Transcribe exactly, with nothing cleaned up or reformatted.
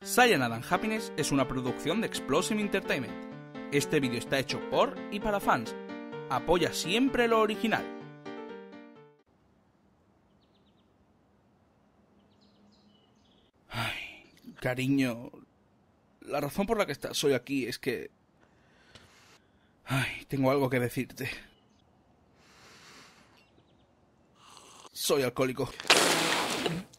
Cyanide and Happiness es una producción de Explosive Entertainment. Este vídeo está hecho por y para fans. Apoya siempre lo original. Ay, cariño, la razón por la que estás hoy aquí es que... Ay, tengo algo que decirte. Soy alcohólico.